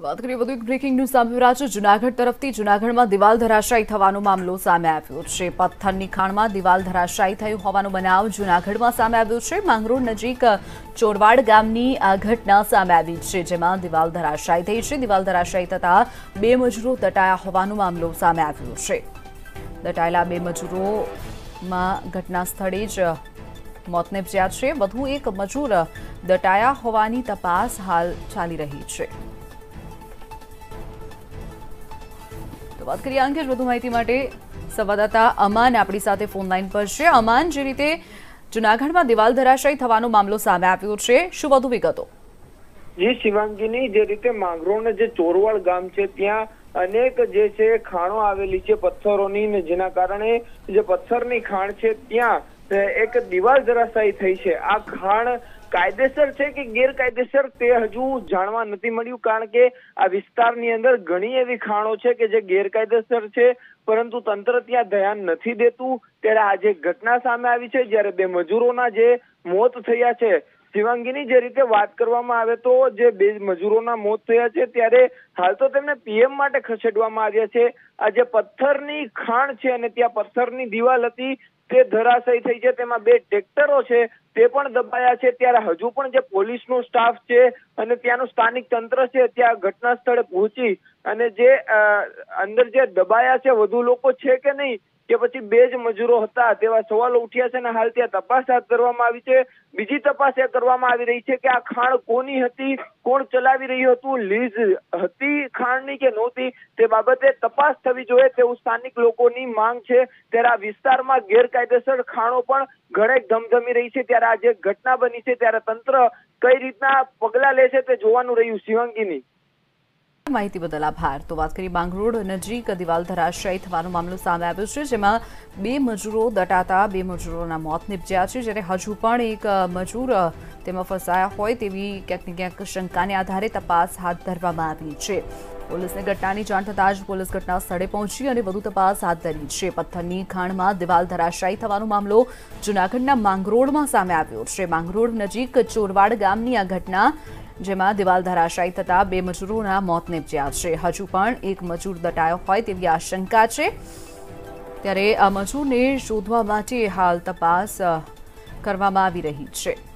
વાત કરીએ વધુ એક બ્રેકિંગ ન્યૂઝ સામે આવ્યા છે। જૂનાગઢ તરફથી જૂનાગઢમાં દિવાલ ધરાશાયી થવાનો મામલો સામે આવ્યો છે। પથ્થરની ખાણમાં દિવાલ ધરાશાયી થયું હોવાનો બનાવ જૂનાગઢમાં સામે આવ્યો છે। માંગરોળ નજીક ચોરવાડ ગામની આ ઘટના સામે આવી છે, જેમાં દિવાલ ધરાશાયી થઈ છે। દિવાલ ધરાશાયી થતા બે મજૂરો દટાયા હોવાનો મામલો સામે આવ્યો છે। દટાયેલા બે મજૂરોમાં ઘટના સ્થળે જ મોત નિપજ્યા છે। વધુ એક મજૂર દટાયા હોવાની તપાસ હાલ ચાલી રહી છે। તો વાત કરીએ અંગે વધુ માહિતી માટે સંવાદદાતા અમાન આપણી સાથે ફોન લાઈન પર છે। અમાન, જે રીતે જૂનાગઢમાં દિવાલ ધરાશાયી થવાનો મામલો સામે આવ્યો છે, શું વધુ વિગતો? જી શિવાંગીની, જે રીતે માંગરોળના જે ચોરવાડ ગામ છે ત્યાં અનેક જે છે ખાણો આવેલી છે પથ્થરોની, જેના કારણે જે પથ્થરની ખાણ છે ત્યાં એક દિવાલ ધરાશાયી થઈ છે। આ ખાણ કાયદેસર છે કે ગેરકાયદેસર તે હજુ જાણવા નથી મળ્યું, કારણ કે આ વિસ્તારની અંદર ઘણી એવી ખાણો છે કે જે ગેરકાયદેસર છે, પરંતુ તંત્ર ત્યાં ધ્યાન નથી દેતું। ત્યારે આ જે ઘટના સામે આવી છે, જ્યારે બે મજૂરોના જે મોત થયા છે, શિવાંગીની જે રીતે વાત કરવામાં આવે તો જે બે મજૂરોના મોત થયા છે ત્યારે હાલ તો તેમને પીએમ માટે ખસેડવામાં આવ્યા છે। આ જે પથ્થરની ખાણ છે અને ત્યાં પથ્થરની દિવાલ હતી તે ધરાશાયી થઈ છે, તેમાં બે ટ્રેક્ટરો છે તે પણ દબાયા છે। ત્યારે હજુ પણ જે પોલીસનો સ્ટાફ છે અને ત્યાંનું સ્થાનિક તંત્ર છે ત્યાં ઘટના સ્થળે પહોંચી અને જે અંદર જે દબાયા છે વધુ લોકો છે કે નહીં, કે પછી બે જ મજૂરો હતા, તેવા સવાલો ઉઠ્યા છે અને હાલ ત્યાં તપાસ હાથ ધરવામાં આવી છે। બીજી તપાસ એ કરવામાં આવી રહી છે કે આ ખાણ કોની હતી, કોણ ચલાવી રહ્યું હતું, લીઝ હતી ખાણની કે નહોતી, તે બાબતે તપાસ થવી જોઈએ તેવું સ્થાનિક લોકોની માંગ છે। ત્યારે આ વિસ્તારમાં ગેરકાયદેસર ખાણો પણ ઘણેક ધમધમી રહી છે। ત્યારે આ જે ઘટના બની છે ત્યારે તંત્ર કઈ રીતના પગલાં લે છે તે જોવાનું રહ્યું। શિવાંગીની, માહિતી બદલ આભાર। તો વાત કરી માંગરોળ નજીક દિવાલ ધરાશાયી થવાનો મામલો સામે આવ્યો છે, જેમાં બે મજૂરો દટાતા બે મજૂરોના મોત નિપજ્યા છે, જ્યારે હજુ પણ એક મજૂર તેમાં ફસાયા હોય તેવી ક્યાંક ને ક્યાંક શંકાને આધારે તપાસ હાથ ધરવામાં આવી છે। પોલીસને ઘટનાની જાણ થતાં જ પોલીસ ઘટના સ્થળે પહોંચી અને વધુ તપાસ હાથ ધરી છે। પથ્થરની ખાણમાં દિવાલ ધરાશાયી થવાનો મામલો જૂનાગઢના માંગરોળમાં સામે આવ્યો છે। માંગરોળ નજીક ચોરવાડ ગામની આ ઘટના, જેમાં દિવાલ ધરાશાયી થતા બે મજૂરોના મોત નિપજ્યા છે। હજુ પણ એક મજૂર દટાયો હોય તેવી આશંકા છે, ત્યારે આ મજૂરને શોધવા માટે હાલ તપાસ કરવામાં આવી રહી છે।